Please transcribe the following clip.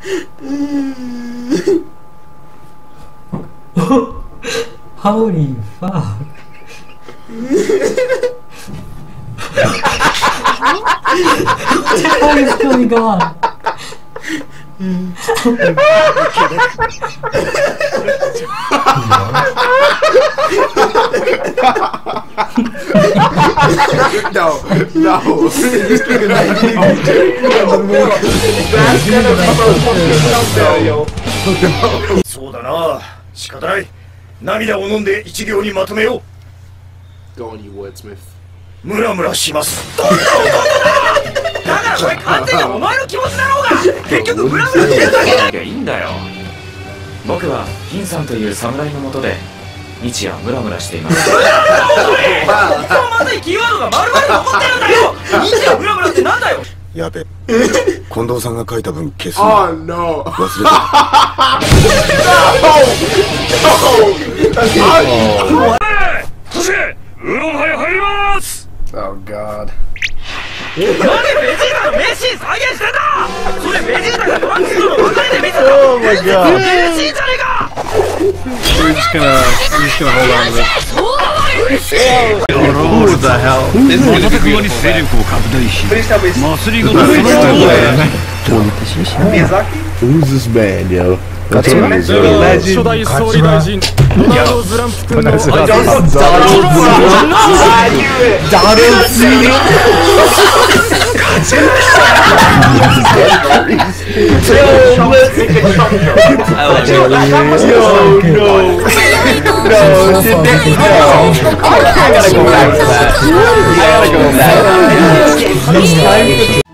Holy fuck. What is going on? No, no. そうだな。仕方ない。涙を飲んで一行にまとめよう。 Go on, you wordsmith. ムラムラします。 だからこれ完全にお前の気持ちだろうが。結局ムラムラしてるだけだ。 いやいいんだよ。僕は金さんという侍の下で日夜ムラムラしています。 一番まずいキーワードが丸々残ってるんだよ。日夜ムラムラってなんだよ。 やべ。近藤さんが書いた分消す。 Oh no. 忘れた。 そしてウーロンハイ入ります。 Oh god. なんでベジータの名シーン再現してんだ。それベジータがトランクスとの別れで見せた名シーンじゃねえか。 We're just gonna hold on to this. What the hell? This is gonna be beautiful, man. Who's this man, yo? That's a legend. 初代総理大臣ドナルド・ズランプ君の I gotta go back to that.